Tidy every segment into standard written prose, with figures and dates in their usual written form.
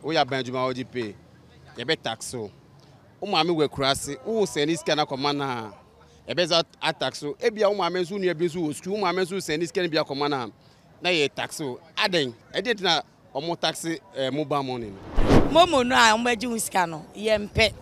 we are Benjamin Oji pay. You be tax so. Umami we krasi. Who send this kind of command? You be that tax so. Ebi umami so ni ebi so. School umami so send this kind of command. Na ye tax so. Aden. I did na omo taxi mobile money. MoMo no a umbeji uska no. Ye mpe.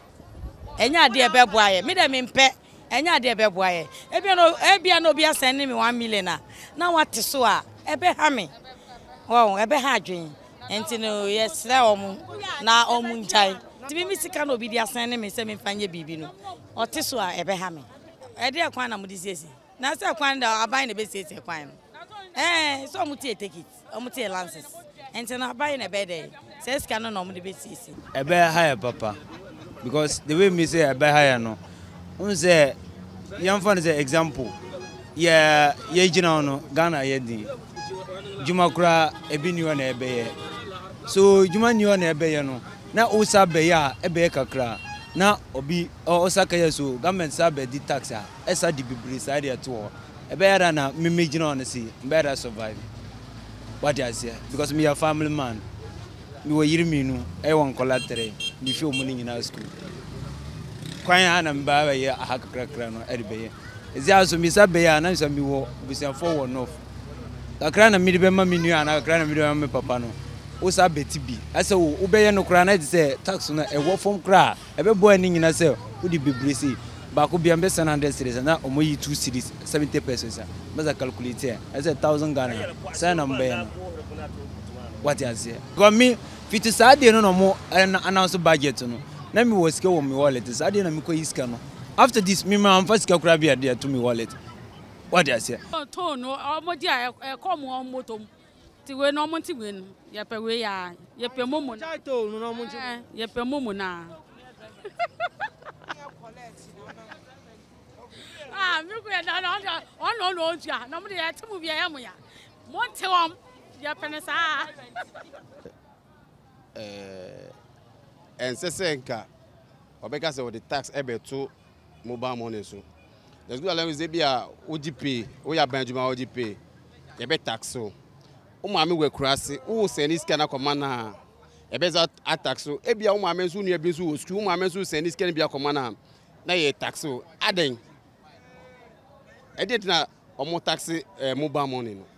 Enya de be boaye. Me de me mpe. Enya de be boaye. Ebi no bia send me 1 million na what so a ebe ha me. Wow, ebe ha adwen. Enti no yesre omu na omu njai. Ti bi mi sika no bi dia send me se me fanye bibi no. Ote so a ebe ha me. E de kwan na mo di sesi. Na se kwan da aban na be sesi kwan no. So omu tie take it. Omu tie lances. Enti na aban na be there. Se sika no na omu de be sesi. Ebe higher papa. Because the way me say ebe higher no. Un say yan fan say example. Yeah, ye jina no Ghana ye din. Juma kura ebi niwa na ebe ye. So juma niwa na ebe ye no. Na osa be ya ebe kakra. Na obi osa kaya so government sa be di tax a. Esa di bibiri sa dey to. Ebe ya na me jina on see. Better survive. What I say because me a family man. Me wo yiri me no e won collateral. Me feel money in school. Kwan ana mba ba ye ahakakra no e be ye. Ezi aso mi sa be ya na so mi wo busian for one off. Kakra na mi de be ma mi nua na kakra na mi de ma me papa no. O sa beti bi. Ase wo be ye no kra na say tax no e wo form kra. E be boy ni nyina say wo di bebresi. Ba ko bia be 700 series na omoyi 2 series 70 pesos. Be za calculate. I say 1000 Ghana. Say na mbe ya. What you say? Go me fit Saturday no mo announce budget no. Na me was go me wallet. Saturday na me ko iska no. After this, me am first kakra be there to me wallet. What do I say? To no, omodi a come on motom. Ti we no monti we no. Ye pe we ya, ye pe MoMo. Chai to no monti. Ye pe MoMo na. Me ko ya na no ntia. Na mo de ya temu bia ya mo ya. Monte wom ye pe ne sa. And sesenka. Obeka say the tax ebe to mobile money so. Let's go along with Zebia OGP, we are Benjamin OGP. You be tax so. Umami we krasi, who send this kind of command ebe za tax so. Ebia umami so ni ebi so school umami so send this kind of command na ye tax so. Aden. E did na omo taxi mobile money no.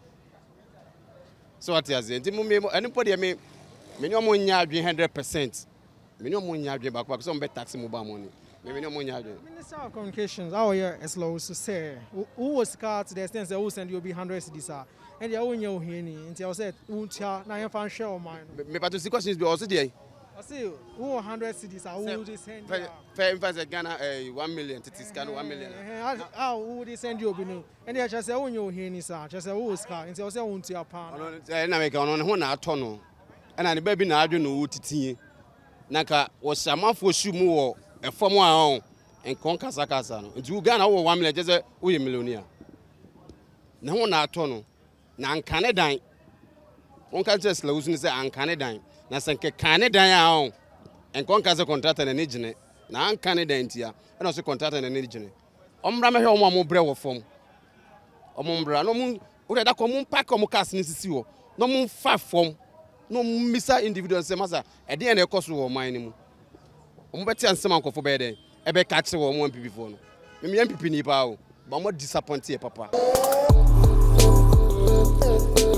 So what you say? Anybody me no mo nya 100%. Me no mo nya back back so be taxi mobile money. Minister of Communications, how are you as low to say? Who was car to the extent that who send you be 100 cedis? And the own you here, until I said, Untia, now you found share of mine. But the questions be also there. I see who 100 cedis are who they send you? Fair in Ghana 1 million, it is Ghana 1 million. How would they send you? And they just say, oh, you here, Nisa, just say, who was car, and say, Untia pound. And I make on one atono. And I baby now, you know, Titi. Naka was a month for Shumo. A former own and Concasa Casano. And you Ghana 1 million, just a millionaire. No one at Tono. Nan Canada. One can just losing say an Canada. Nasanke Canada and Concasa contract and an agent. Nan Canada India and also contract and an agent. Ombrama Homo Brewer form. Omombra no moon, or that common pack of Mocas Nisio. No moon far form. No Missa individual Semasa. At the end of cost of mine. Umbeti ansema ko fo be den e be catch wo mo MPP fo no me MPP ni pa o ba mo disappoint e papa